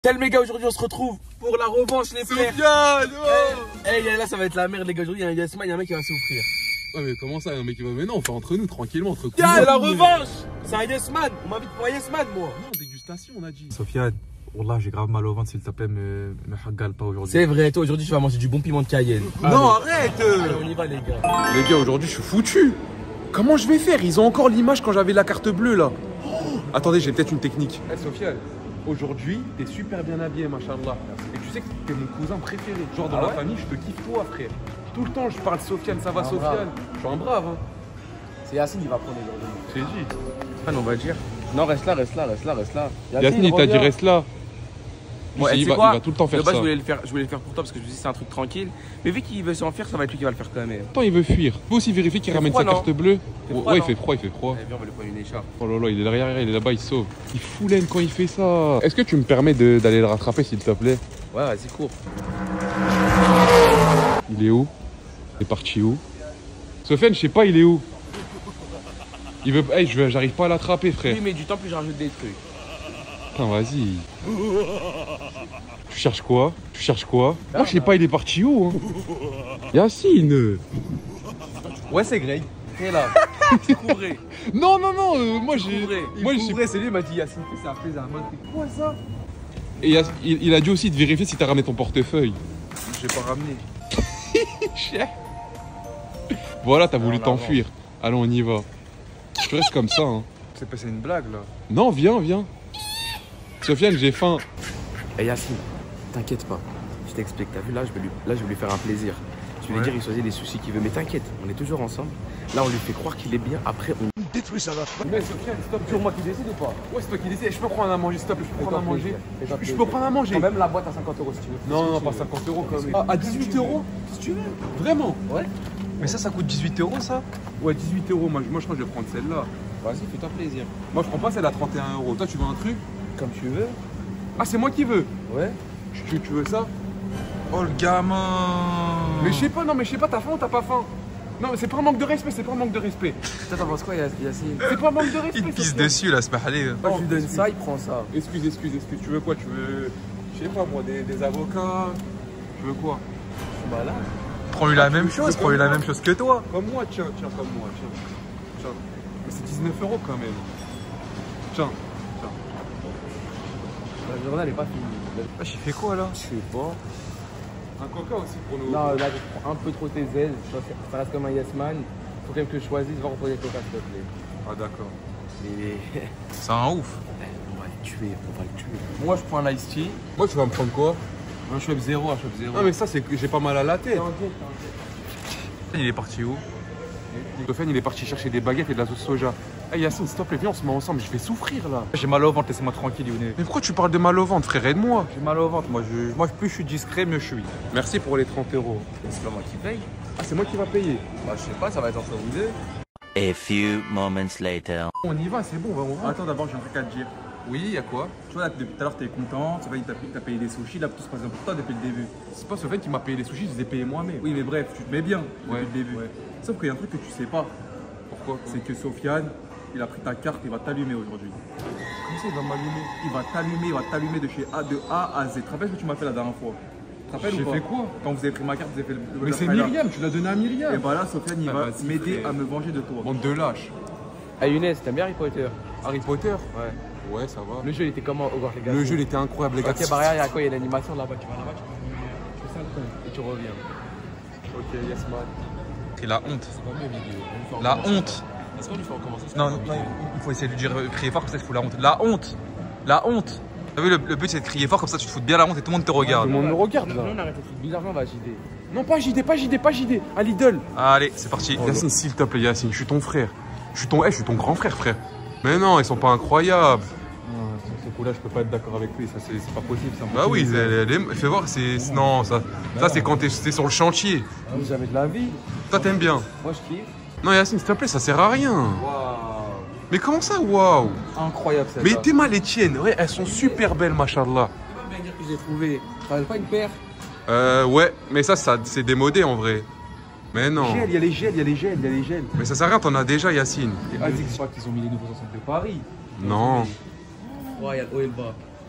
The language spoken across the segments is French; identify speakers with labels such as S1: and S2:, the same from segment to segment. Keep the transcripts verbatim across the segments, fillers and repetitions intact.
S1: Salut les gars, aujourd'hui on se retrouve pour la revanche les frères.
S2: Sofiane, oh
S1: hey, hey, là ça va être la merde les gars, aujourd'hui il y a un Yasman, il y a un mec qui va souffrir.
S2: Ouais mais comment ça, un mec qui va... Mais non, on fait entre nous, tranquillement, entre
S1: cousins. C'est la revanche. C'est un Yasman, on m'invite pour un Yasman moi.
S2: Non, dégustation on a dit.
S3: Sofiane, Wallah j'ai grave mal au ventre, s'il te plaît, me, me hagale pas aujourd'hui.
S1: C'est vrai, toi aujourd'hui tu vas manger du bon piment de Cayenne.
S2: Non, arrête.
S1: Allez, on y va les gars.
S2: Les gars, aujourd'hui je suis foutu. Comment je vais faire? Ils ont encore l'image quand j'avais la carte bleue là. Oh, attendez, j'ai peut-être une technique. Eh hey, Sofiane, aujourd'hui t'es super bien habillé, machallah. Et tu sais que t'es mon cousin préféré. Genre dans ah la ouais famille, je te kiffe toi frère. Tout le temps je parle Sofiane, ça va Sofiane. Brave. Je suis un brave hein.
S1: C'est Yacine qui va prendre aujourd'hui.
S2: C'est dit.
S1: Enfin, on va dire. Non, reste là, reste là, reste là, reste là.
S2: Yacine, il t'a dit reste là.
S1: Ouais,
S2: il, va,
S1: quoi
S2: il va tout le temps faire
S1: de base,
S2: ça.
S1: Je voulais, le faire, je voulais le faire pour toi parce que je me dis c'est un truc tranquille. Mais vu qu'il veut s'en faire, ça va être lui qui va le faire quand même.
S2: Attends, il veut fuir. Faut aussi vérifier qu'il ramène froid, sa carte bleue.
S1: Froid,
S2: ouais,
S1: non
S2: il fait froid, il fait froid.
S1: Eh bien, on va lui prendre une écharpe.
S2: Oh là là, il est derrière, il est là-bas, il sauve. Il fout l'aine quand il fait ça. Est-ce que tu me permets d'aller le rattraper s'il te plaît?
S1: Ouais, vas-y, cours.
S2: Il est où? Il est parti où? Sofiane, je sais pas, il est où? Il veut. Hey, je j'arrive pas à l'attraper, frère.
S1: Plus il met du temps, plus je rajoute des trucs.
S2: Putain, vas-y. Tu cherches quoi? Tu cherches quoi? ah, Moi, je sais pas, il est parti où hein? Yacine.
S1: Ouais, c'est Greg. T'es là. Tu courrais.
S2: Non, non, non, euh, moi j'ai.
S1: Moi, je c'est lui, il m'a dit Yacine, c'est un plaisir. C'est quoi ça?
S2: Et Yacine, il, il a dit aussi de vérifier si t'as ramené ton portefeuille.
S1: J'ai pas ramené.
S2: Voilà, t'as voulu t'enfuir. Allons, on y va. Je reste comme ça. Hein.
S1: C'est passé une blague là.
S2: Non, viens, viens. Sofiane, j'ai faim.
S1: Eh hey, Yacine, t'inquiète pas. Je t'explique. T'as vu là, je vais lui, là, je vais lui faire un plaisir. Je vais ouais. lui dire, il choisit les soucis qu'il veut. Mais t'inquiète, on est toujours ensemble. Là, on lui fait croire qu'il est bien. Après, on détruit ça va. Mais Sofiane, stop. C'est moi qui décide ou pas? Ouais, c'est toi qui décide. Je peux prendre à manger, stop. Je peux prendre à manger. Je, je peux prendre à manger. Quand même la boîte à cinquante euros si tu veux. Non, non, pas cinquante euros quand même. À dix-huit euros si tu veux. Vraiment? Ouais. Mais ça, ça coûte dix-huit euros ça? Ouais, dix-huit euros. Moi, moi, je crois que je vais prendre celle-là. Vas-y, fais-toi plaisir. Moi, je prends pas celle à trente et un euros. Toi, tu veux un truc? Comme tu veux. Ah, c'est moi qui veux? Ouais. Tu, tu veux ça? Oh, le gamin! Mais je sais pas, non, mais je sais pas, t'as faim ou t'as pas faim? Non, mais c'est pas un manque de respect, c'est pas un manque de respect. Toi, t'en penses quoi, Yacine? C'est pas un manque de respect.
S4: Il pisse dessus, là, c'est pas allé.
S1: Moi, je lui donne ça, il prend ça.
S2: Excuse, excuse, excuse. Tu veux quoi? Tu veux. Je sais pas, moi, des, des avocats. Tu veux quoi?
S1: Je suis malade.
S4: Prends-lui la même chose, prends-lui la même chose que toi.
S2: Comme moi, tiens, tiens, comme moi, tiens. Tiens. Mais c'est dix-neuf euros quand même. Tiens, tiens.
S1: La journée, elle est pas finie.
S4: Ah, j'ai fait quoi là?
S1: Je sais pas.
S2: Un coca aussi pour nous.
S1: Non, là, tu prends un peu trop tes ailes. Ça reste comme un Yasman. Faut quand même que je choisisse. Va reposer le coca, s'il te plaît.
S2: Ah, d'accord.
S1: Mais.
S4: C'est un ouf.
S1: On va le tuer, on va le tuer. Moi, je prends un Ice Tea.
S2: Moi, tu vas me prendre quoi?
S1: Un Schweppes zéro, un Schweppes zéro.
S2: Non, mais ça, c'est que j'ai pas mal à la tête.
S4: Il est parti où?
S2: Sofiane, il est parti chercher des baguettes et de la sauce soja. Hey Yacine, s'il te plaît, viens, on se met ensemble. Je vais souffrir là.
S4: J'ai mal au ventre, laissez-moi tranquille, Youné.
S2: Mais pourquoi tu parles de mal au ventre, frère? Aide-moi.
S4: J'ai mal au ventre, moi, je... moi plus je suis discret, mieux je suis.
S2: Merci pour les trente euros.
S1: C'est pas moi qui paye.
S2: Ah, c'est moi qui va payer?
S1: Bah, je sais pas, ça va être entre vous deux.
S5: A few moments later.
S2: On y va, c'est bon, on va.
S4: Attends, d'abord, j'ai un truc à te dire.
S2: Oui, y'a quoi?
S4: Tu vois, là, depuis tout à l'heure, t'es content, tu vois, t'as payé des sushis, là, tout se passe bien pour toi depuis le début.
S2: C'est pas Sofiane qui m'a payé les sushis, je les ai payés moi-même.
S4: Oui, mais bref, tu te mets bien
S2: ouais,
S4: depuis le début.
S2: Ouais.
S4: Sauf qu'il y a un truc que tu sais pas.
S2: Pourquoi?
S4: C'est que Sofiane, il a pris ta carte, il va t'allumer aujourd'hui.
S2: Comment ça, il va m'allumer?
S4: Il va t'allumer, il va t'allumer de chez A, de A à Z. Tu te rappelles ce que tu m'as fait la dernière fois? Tu te rappelles ou pas?
S2: J'ai fait quoi?
S4: Quand vous avez pris ma carte, vous avez fait le.
S2: Mais c'est Myriam, tu l'as donné à Myriam.
S4: Et bah là, Sofiane, il
S2: ah
S4: va
S2: bah,
S4: m'aider à me venger de toi.
S2: Bande de lâches.
S1: Ah, Younes, t'aimes bien Harry Potter?
S2: Harry Potter?
S1: Ouais.
S2: Ouais, ça va.
S1: Le jeu, il était comment, Hogwarts Legacy?
S2: Le jeu, il était incroyable, les gars.
S1: Ok, bah regarde, il y a quoi? Il y a l'animation là-bas. Tu vas là-bas, tu fais, tu fais ça le truc et tu reviens. Ok, yes, man.
S4: Et la honte.
S1: C'est pas mes vidéos.
S4: La honte.
S1: Est-ce qu'on lui fait recommencer?
S4: Non, non, il faut essayer de lui dire, crier fort, comme ça, il faut la honte. La honte. La honte. T'as vu, le, le but, c'est de crier fort, comme ça, tu te fous bien la honte et tout le monde te regarde.
S1: Tout le monde
S2: me regarde là.
S1: Non, on arrête de foutre bizarrement, on va J D.
S2: Non, pas J D, pas J D, pas J D. À Lidl.
S4: Allez, c'est parti.
S2: Oh, Yacine, s'il te plaît, Yacine, je suis ton frère. Je suis ton, hey, je suis ton grand frère, frère. Mais non, ils sont pas incroyables.
S3: Ce coup-là, je peux pas être d'accord avec lui, ça c'est pas possible. Ça,
S4: bah oui, elle, elle, fais voir, c'est. Non, ça, ça c'est quand t'es sur le chantier.
S1: Jamais de la vie.
S4: Toi, t'aimes bien?
S1: Moi, je kiffe.
S4: Non, Yacine, s'il te plaît, ça sert à rien.
S1: Waouh.
S4: Mais comment ça, waouh?
S1: Incroyable, ça.
S4: Mais t'es mal les tiennes, ouais, elles sont super belles, machallah.
S1: Tu peux bien dire que j'ai trouvé. T'avais pas une paire?
S4: Euh, ouais, mais ça, ça c'est démodé en vrai. Mais non.
S1: Il y a les gels, il y a les gels, il y a les gels.
S4: Mais ça sert à rien, t'en as déjà, Yacine.
S1: Ah, c'est pas qu'ils ont mis les nouveaux ensembles de Paris.
S4: Non.
S1: Ouais, il y a le haut et le bas.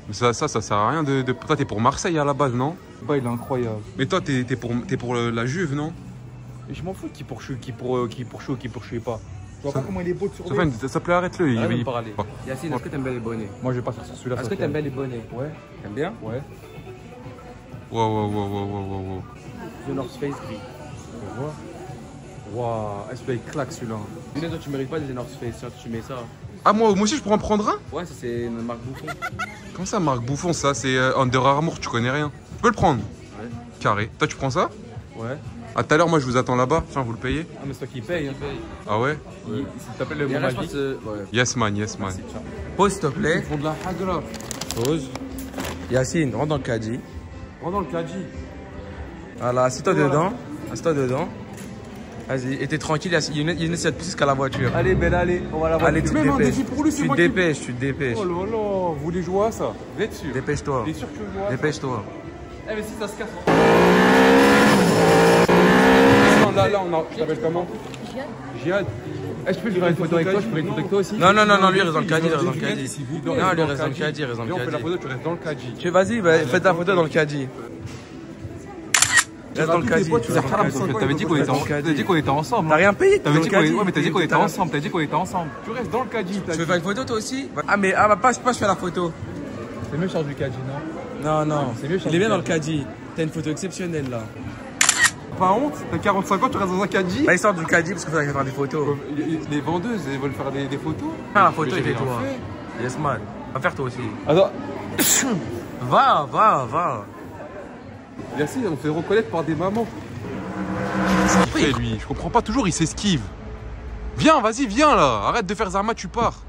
S2: Mais ça, ça, ça sert à rien de. de... Toi, t'es pour Marseille à la base, non?
S4: Bah, il est incroyable.
S2: Mais toi, t'es pour, es pour la Juve, non?
S4: Et je m'en fous qui pour qui pour qui pour chaud, qui pour chaud pas. Tu vois pas comment il est beau de surveiller.
S2: Sofiane, s'il te plaît, arrête-le.
S1: Arrête de
S2: il...
S1: me parler. Yacine, est-ce que t'aimes bien les bonnets?
S4: Moi, je vais pas sur celui-là.
S1: Est-ce que t'aimes bien les bonnets?
S4: Ouais.
S1: T'aimes bien?
S4: Ouais.
S2: Wow, wow, wow, wow, wow, wow.
S1: The North Face gris.
S4: Tu vois? Waouh, est-ce qu'il claque celui-là?
S1: Mais toi, tu mérites pas des North Face, tu mets ça.
S2: Ah, moi, moi aussi, je pourrais en prendre un?
S1: Ouais, ça c'est une marque Bouffon.
S2: Comment ça, Marc Bouffon? Ça, c'est euh, Under Armour, tu connais rien. Tu peux le prendre?
S1: Ouais.
S2: Carré. Toi, tu prends ça?
S4: Ouais.
S2: À tout à l'heure, moi, je vous attends là-bas. Tiens, vous le payez?
S4: Ah, mais c'est toi qui paye. Hein.
S2: Ah ouais?
S4: Il, il s'appelle le
S1: Et
S4: mot
S1: là, je
S4: magique.
S1: pense, euh, ouais.
S2: Yes, man, yes, man.
S1: Pose s'il te plaît.
S4: Ils font de la hagra.
S1: Pose. Yacine, rentre dans le caddie.
S4: Rentre dans le caddie.
S1: Voilà, assieds-toi
S4: Voilà.
S1: dedans. Assieds-toi dedans. Vas-y, et t'es tranquille, Yacine. Younes, Younes, il va te pousser jusqu'à la voiture.
S4: Allez, belle, allez, on va la voir.
S1: Allez, tu te
S4: Même un
S1: dépêches.
S4: défi pour lui, c'est
S1: Tu te
S4: moi qui-
S1: dépêches, tu te dépêches.
S4: Oh là là, vous voulez jouer à ça? Vous êtes sûr?
S1: Dépêche-toi.
S4: T'es sûr que tu veux jouer à ça?
S1: Dépêche-toi.
S4: Eh, mais si ça se casse. Non, là, là, on a. Tu t'appelles comment? Jihad. Eh, je peux faire une photo avec toi? Je peux une photo avec toi aussi?
S1: Non, non, non, non, lui, il reste dans le caddie, il reste dans le
S4: Jihad,
S1: caddie.
S4: s'il vous
S1: Non,
S4: plaît,
S1: lui, il
S4: dans
S1: reste dans le
S4: caddie.
S1: caddie, il reste dans le
S4: Viens, on fait la
S1: caddie.
S4: photo, tu restes dans le caddie.
S1: Tu vas-y, bah, fais ta photo dans le caddie. Reste dans le caddie.
S4: Tu restes haram, t'avais dit qu'on était, en- t'avais dit qu'on était ensemble.
S1: T'as rien payé,
S4: T'avais
S1: dans
S4: dit
S1: le
S4: qu'on
S1: caddie.
S4: était, ouais, mais t'as dit qu'on était
S1: T'as-
S4: ensemble. T'as dit qu'on était ensemble. Tu restes dans le caddie.
S1: Tu veux faire une photo toi aussi? Ah, mais ah, bah, passe, passe, je fais la photo.
S4: C'est mieux charge du caddie, non?
S1: Non, non,
S4: C'est mieux,
S1: il est bien dans le caddie. T'as une photo exceptionnelle là.
S4: Pas honte, t'as quarante-cinq ans, tu restes dans un caddie.
S1: Bah, il sort du caddie parce qu'il faut faire des photos.
S4: Les vendeuses, elles veulent faire des, des photos.
S1: Faire la photo
S4: Mais
S1: et
S4: j'ai rien
S1: fais-toi.
S4: fait.
S1: Yes man. Va faire toi aussi.
S4: Attends,
S1: Va, va, va.
S4: Yacine, on fait reconnaître par des mamans.
S2: Qu'est-ce qu'il fait, lui? Je comprends pas, toujours, il s'esquive. Viens, vas-y, viens là. Arrête de faire Zarma, tu pars.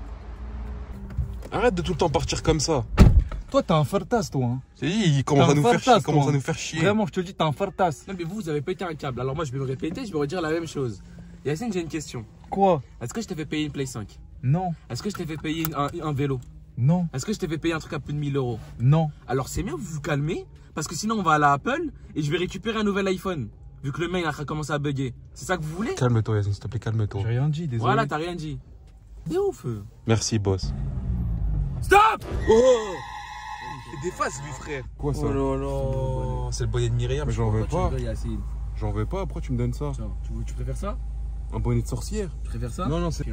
S2: Arrête de tout le temps partir comme ça.
S4: Toi, t'as un fartas, toi. Hein.
S2: C'est dit, il commence,
S4: T'as
S2: à nous,
S4: un
S2: faire
S4: fartas,
S2: chier, il commence
S4: toi.
S2: à nous faire chier.
S4: Vraiment, je te dis, t'as un fartas.
S1: Non mais vous, vous avez pété un câble. Alors moi, je vais me répéter, je vais redire la même chose. Yacine, j'ai une question.
S4: Quoi?
S1: Est-ce que je t'ai fait payer une Play cinq?
S4: Non,
S1: Est-ce que je t'ai fait payer une- un, un vélo?
S4: non,
S1: Est-ce que je t'ai fait payer un truc à plus de mille euros?
S4: non.
S1: Alors c'est mieux, vous vous calmez, parce que sinon on va à la Apple et je vais récupérer un nouvel iPhone. Vu que le mail a commencé à bugger. C'est ça que vous voulez?
S2: Calme-toi, Yacine, s'il te plaît, calme-toi.
S4: J'ai rien dit, désolé.
S1: Voilà, t'as rien dit. C'est ouf.
S2: Merci, boss.
S1: Stop!
S2: Oh! Il fait des faces, lui, frère.
S4: Quoi ça?
S2: Oh là là. C'est le bonnet de Myriam.
S4: Mais j'en veux pas.
S1: Yacine.
S2: J'en veux pas, pourquoi tu me donnes ça?
S1: Tiens, tu, tu préfères ça?
S2: Un bonnet de sorcière?
S1: Tu préfères ça?
S2: Non, non, c'est.
S1: Tiens.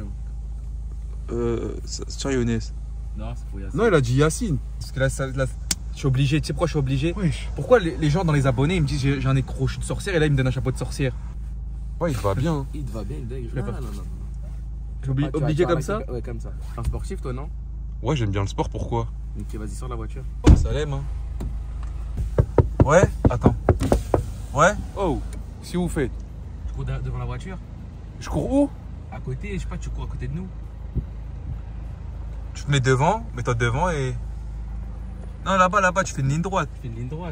S2: Euh. Tiens, Younes.
S1: Non, c'est pour Yacine.
S2: Non, il a dit Yacine.
S4: Parce que là, ça, là, je suis obligé. Tu sais pourquoi je suis obligé?
S2: Wesh.
S4: Pourquoi les, les gens dans les abonnés, ils me disent j'ai j'ai un nez croche de sorcière et là, ils me donnent un chapeau de sorcière?
S2: Ouais, il va bien.
S1: Il te va bien, le dingue.
S4: ferai
S1: Non,
S4: pas.
S1: non, non, non.
S4: Je suis obli-
S1: Ah, tu vas-
S4: obligé
S1: tu vas
S4: comme ça?
S1: avec- Ouais, comme ça. Un sportif, toi, non?
S2: Ouais, j'aime bien le sport, pourquoi?
S1: Ok, vas-y, sors de la voiture.
S2: Ça l'aime, hein.
S4: Ouais? Attends. Ouais?
S2: Oh, si vous faites.
S1: Tu cours de- devant la voiture?
S4: Je cours où?
S1: À côté, je sais pas, tu cours à côté de nous.
S4: Tu te mets devant, mets-toi devant et. Non, là-bas, là-bas, tu fais une ligne droite.
S1: Tu fais une ligne droite.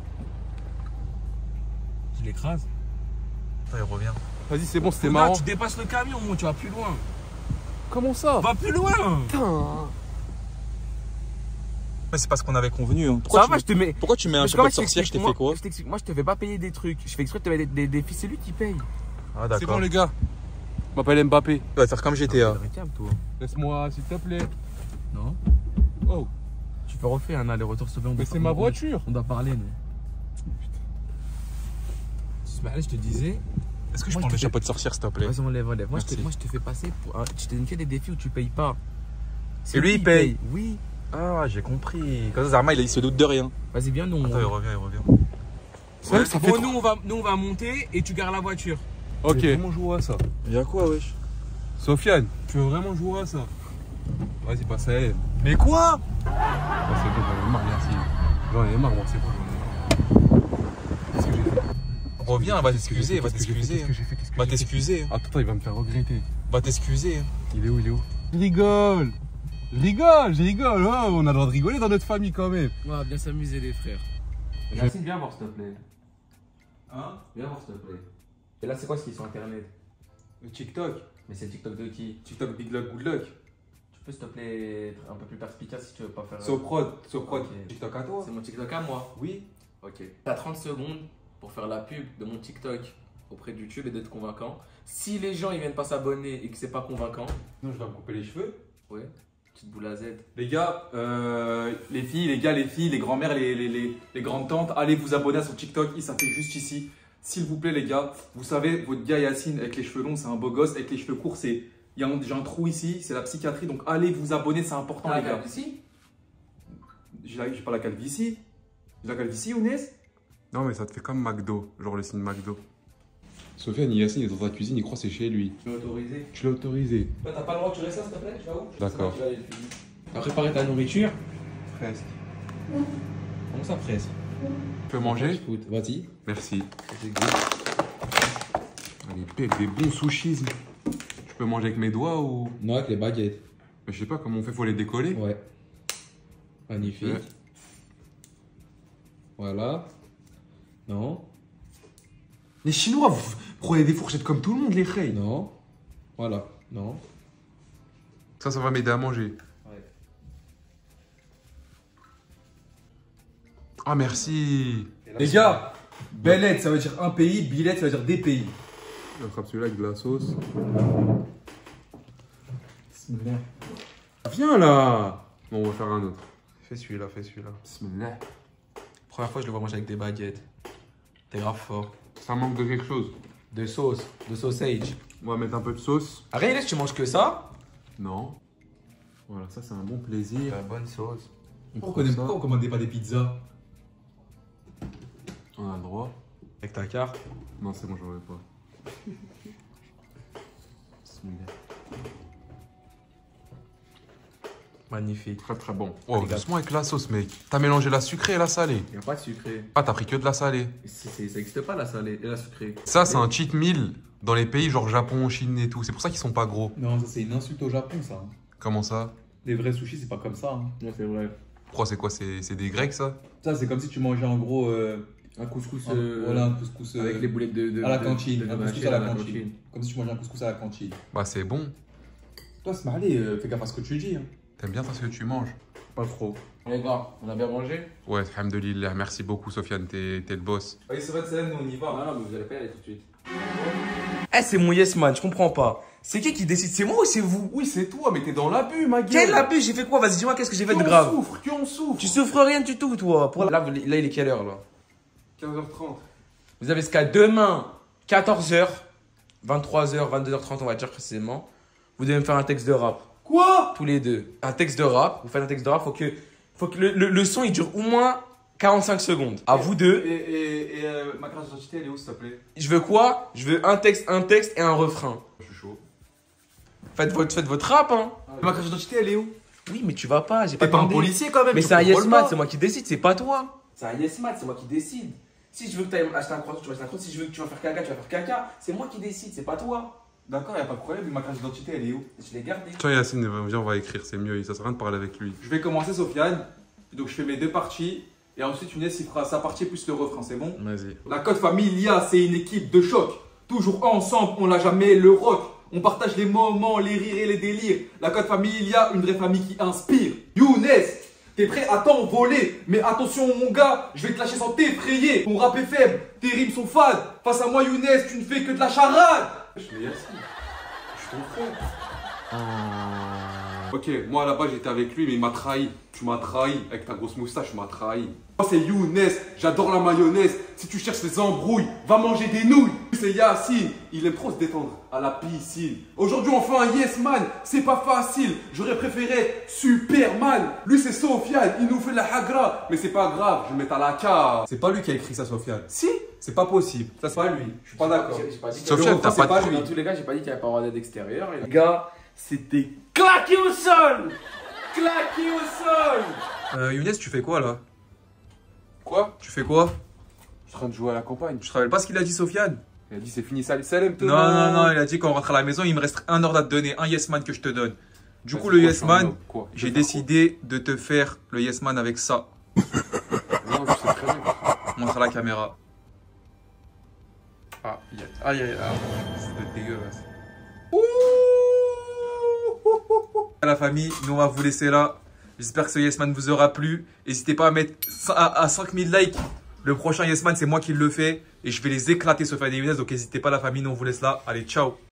S1: Tu l'écrases.
S4: Attends, il revient.
S2: Vas-y, c'est bon, c'était
S1: Là,
S2: marrant.
S1: tu dépasses le camion, tu vas plus loin.
S2: Comment ça?
S1: Va plus loin.
S4: Mais c'est parce qu'on avait convenu. Hein.
S1: Ça va, je te mets.
S2: Pourquoi tu mets un
S1: Parce qu'en
S2: chapeau de
S1: fait,
S2: sorcière? Je t'ai
S1: t'explique,
S2: fait quoi?
S1: moi- je t'explique, moi, je te fais pas payer des trucs. Je fais exprès de te mettre des, des défis. C'est lui qui paye.
S4: Ah,
S2: C'est
S4: d'accord.
S2: bon, les gars. Je m'appelle Mbappé.
S4: Tu vas faire comme G T A.
S1: Calme-toi.
S2: Laisse-moi, s'il te plaît.
S1: Non.
S2: Oh,
S1: Tu peux refaire un aller-retour sur
S2: mais c'est ma voiture.
S1: On doit parler, nous. Bah, là, je te disais.
S4: Est-ce que je
S1: Moi,
S4: prends
S1: je
S4: le
S1: te
S4: chapeau de sorcière, s'il te plaît?
S1: Vas-y, on lève, on lève. Moi, je te,
S4: Merci.
S1: moi, je te fais passer pour. un- Je te donne que des défis où tu payes pas. C'est
S4: Et lui, il paye.
S1: Oui.
S4: Ah, j'ai compris. Comme ça, Zarma, il, il se doute de rien.
S1: Vas-y, viens, nous. On...
S4: Attends, il revient, il revient.
S2: C'est vrai que ça fait
S1: Bon,
S2: trop-
S1: nous, on va, nous, on va monter et tu gares la voiture.
S2: Ok.
S4: Tu veux vraiment jouer à ça? Il y a quoi, wesh?
S2: Sofiane, tu veux vraiment jouer à ça? Vas-y, passe à elle.
S4: Mais quoi?
S2: Ah, c'est bon, j'en ai marre, merci. J'en ai marre, moi, c'est bon, j'en ai marre. Qu'est-ce que j'ai fait?
S4: Reviens, va t'excuser, va
S2: Qu'est-ce que j'ai fait?
S4: t'excuser.
S2: Qu'est-ce que j'ai fait? Qu'est-ce que
S4: Va
S2: j'ai fait?
S4: t'excuser.
S2: Attends, attends, il va me faire regretter.
S4: Va t'excuser.
S2: Il est où, il est où? Je rigole. Je rigole, je rigole. Oh, on a le droit de rigoler dans notre famille quand même.
S1: On va bien s'amuser, les frères. Yacine, viens voir, s'il te plaît.
S4: Hein?
S1: Viens voir, s'il te plaît. Et là, c'est quoi ce qui est sur internet?
S2: Le TikTok.
S1: Mais c'est le TikTok de qui?
S2: TikTok Big Luck, Good Luck.
S1: Tu peux, s'il te plaît, être un peu plus perspicace si tu veux pas faire.
S2: Soprod, Soprod.
S1: Ok.
S2: TikTok à toi?
S1: C'est mon TikTok à moi.
S2: Oui.
S1: Ok. T'as trente secondes pour faire la pub de mon TikTok auprès de YouTube et d'être convaincant. Si les gens ils viennent pas s'abonner et que c'est pas convaincant,
S2: Sinon, je dois me couper les cheveux.
S1: ouais. Petite boule à Z.
S4: Les gars, euh, les filles, les gars, les filles, les grands-mères, les, les, les, les grandes tantes, allez vous abonner à son TikTok, il s'affiche juste ici. S'il vous plaît les gars, vous savez, votre gars Yacine avec les cheveux longs, c'est un beau gosse, avec les cheveux courts, c'est il y a un, j'ai un trou ici, c'est la psychiatrie, donc allez vous abonner, c'est important les gars.
S1: Ici
S4: J'ai j'ai pas la calvitie. J'ai la calvitie, Younes?
S2: Non, mais ça te fait comme McDo, genre le signe McDo. Sofiane, Yacine, il est dans ta cuisine, il croit que c'est chez lui.
S1: Tu l'as autorisé.
S2: Tu l'as autorisé.
S1: Toi, t'as pas le droit de tirer ça, s'il te plaît? Tu vas où?
S2: D'accord.
S1: T'as préparé ta nourriture?
S2: Presque.
S1: Comment ça, presque?
S2: Tu peux manger?
S1: Écoute, vas-y.
S2: Merci. Allez, pète des bons sushis. Je peux manger avec mes doigts ou.
S1: Non, avec les baguettes.
S2: Mais je sais pas comment on fait, faut les décoller.
S1: Ouais. Magnifique.
S2: Ouais.
S1: Voilà. Non.
S2: Les Chinois, vous prenez des fourchettes comme tout le monde, les reilles.
S1: Non. Voilà. Non.
S2: Ça, ça va m'aider à manger.
S1: Ouais.
S2: Ah, merci.
S4: Les gars, Belette, ça veut dire un pays, Billette, ça veut dire des pays.
S2: On attrape celui-là avec de la sauce. Viens là. Bon, on va faire un autre.
S3: Fais celui-là, fais celui-là.
S2: Bismillah.
S3: Première fois, je le vois manger avec des baguettes. T'es grave fort.
S2: Ça manque de quelque chose.
S3: De sauce, de sausage.
S2: On va mettre un peu de sauce.
S3: Arrête, laisse, tu manges que ça?
S2: Non. Voilà, ça c'est un bon plaisir.
S3: La bonne sauce.
S4: Pourquoi on ne commandez pas des pizzas?
S2: On a le droit.
S3: Avec ta carte.
S2: Non, c'est bon, j'en veux pas. Bismillah.
S3: Magnifique.
S2: Très très bon. Oh, doucement avec la sauce, mec. T'as mélangé la sucrée et la salée.
S1: Il n'y a pas de sucré.
S2: Ah, t'as pris que de la salée.
S1: C'est- c'est- Ça n'existe pas la salée et la sucrée.
S2: Ça, c'est un cheat meal dans les pays genre Japon, Chine et tout. C'est pour ça qu'ils sont pas gros.
S4: Non, ça c'est une insulte au Japon ça.
S2: Comment ça?
S4: Les vrais sushis, c'est pas comme ça. Hein.
S1: Ouais, c'est vrai.
S2: Pourquoi c'est quoi? C'est c'est des Grecs, ça?
S4: Ça, c'est comme si tu mangeais en gros euh,
S1: Un couscous.
S4: un-
S1: euh,
S4: voilà, un couscous euh,
S1: Avec les boulettes de. de
S4: à la
S1: de-
S4: cantine.
S1: de
S4: Un
S1: vache
S4: couscous à la
S1: à
S4: cantine. Comme si tu mangeais un couscous à la cantine.
S2: Bah, c'est bon.
S4: Toi, Smarley, euh, fais gaffe à ce que tu dis. Hein.
S2: T'aimes bien ça, ce que tu manges?
S4: Pas trop.
S1: Les gars, on a bien mangé?
S2: Ouais, alhamdoulilah. Merci beaucoup, Sofiane. T'es t'es le boss.
S4: Allez, ça va, c'est nous on y va.
S1: Ah non, mais vous allez pas y aller tout de suite.
S3: Eh, c'est mon yes man, je comprends pas. C'est qui qui décide? C'est moi ou c'est vous?
S2: Oui, c'est toi, mais t'es dans l'abus, ma gueule.
S3: Quel abus? J'ai fait quoi? Vas-y, dis-moi, qu'est-ce que j'ai fait de
S2: Qui en
S3: grave?
S2: souffre, qui en souffre.
S3: Tu souffres rien du tout, toi. Pour... Là, vous- là, il est quelle heure, là?
S2: quinze heures trente.
S3: Vous avez jusqu'à demain, quatorze heures, vingt-trois heures, vingt-deux heures trente, on va dire précisément. Vous devez me faire un texte de rap.
S4: Quoi?
S3: Tous les deux. Un texte de rap. Vous faites un texte de rap. Faut que, faut que le, le, le son, il dure au moins quarante-cinq secondes. À vous
S4: Et,
S3: deux.
S4: et, et euh, ma carte d'identité, elle est où, s'il te plaît?
S3: Je veux quoi? Je veux un texte, un texte et un refrain.
S2: Je suis chaud.
S3: Faites votre, faites votre rap, hein.
S4: Ma carte d'identité, elle est où?
S3: Oui, mais tu vas pas. J'ai pas
S4: T'es pas un
S3: demandé.
S4: policier quand même.
S3: Mais
S4: tu
S3: c'est un yes
S4: contrôles
S3: man,
S4: pas.
S3: c'est moi qui décide, c'est pas toi.
S1: C'est un yes mat, c'est moi qui décide. Si je veux que tu ailles acheter un croissant, tu vas acheter un croissant. Si je veux que tu vas faire caca, tu vas faire caca. C'est moi qui décide, c'est pas toi.
S4: D'accord, y a pas de problème, mais ma carte d'identité, elle est où?
S1: Je l'ai gardé.
S2: Tiens, Yacine, viens, on va écrire, c'est mieux. Ça sert à rien de parler avec lui.
S4: Je vais commencer, Sofiane. Donc, je fais mes deux parties. Et ensuite, Younes, il fera sa partie plus le refrain, c'est bon?
S3: Vas-y.
S4: La Côte Familia, c'est une équipe de choc. Toujours ensemble, on l'a jamais le rock. On partage les moments, les rires et les délires. La Côte Familia, une vraie famille qui inspire. Younes, t'es prêt à t'envoler. Mais attention, mon gars, je vais te lâcher sans t'effrayer. Ton rap est faible, tes rimes sont fades. Face à moi, Younes, tu ne fais que de la charade. Je suis Yacine. Je suis ton frère. Ok, moi là-bas j'étais avec lui, mais il m'a trahi. Tu m'as trahi. Avec ta grosse moustache, tu m'as trahi. Moi c'est Younes, j'adore la mayonnaise. Si tu cherches les embrouilles, va manger des nouilles. C'est Yacine, il aime trop se détendre à la piscine. Aujourd'hui on fait un yes man, c'est pas facile. J'aurais préféré être Superman. Lui c'est Sofiane, il nous fait de la hagra. Mais c'est pas grave, je vais le mettre à la cave. C'est pas lui qui a écrit ça, Sofiane. Si, c'est pas possible. Ça c'est pas lui, je suis pas d'accord.
S1: J'ai j'ai pas dit que-
S2: Sofiane,
S4: Le
S2: t'as
S4: refrain,
S2: pas
S4: c'est
S2: de-
S1: Dans tous les cas, j'ai pas dit qu'il y avait pas droit d'aide extérieure. Les gars, c'était claqué au sol. Claqué au sol.
S3: Euh, Younes, tu fais quoi là?
S2: Quoi?
S3: Tu fais quoi?
S2: Je suis en train de jouer à la campagne.
S3: Je te rappelle pas ce qu'il a dit, Sofiane?
S2: Il a dit c'est fini, salut, salam tout le
S3: Non,
S2: monde.
S3: non, non, il a dit quand on rentre à la maison, il me reste un ordre à te donner, un yes man que je te donne. Du
S2: Vas-y,
S3: coup, le
S2: quoi,
S3: yes
S2: je suis en
S3: man,
S2: mode, quoi
S3: j'ai
S2: Je vais faire
S3: décidé de te faire le yes man avec ça.
S2: quoi? Non, je sais très bien.
S3: Montre à la caméra. Ah, yes. Aïe, aïe, aïe. C'est dégueulasse. La famille, nous on va vous laisser là. J'espère que ce yes man vous aura plu. N'hésitez pas à mettre à cinq mille likes. Le prochain yes man, c'est moi qui le fais. Et je vais les éclater, Sofiane et Younes. Donc n'hésitez pas, la famille, nous on vous laisse là. Allez, ciao.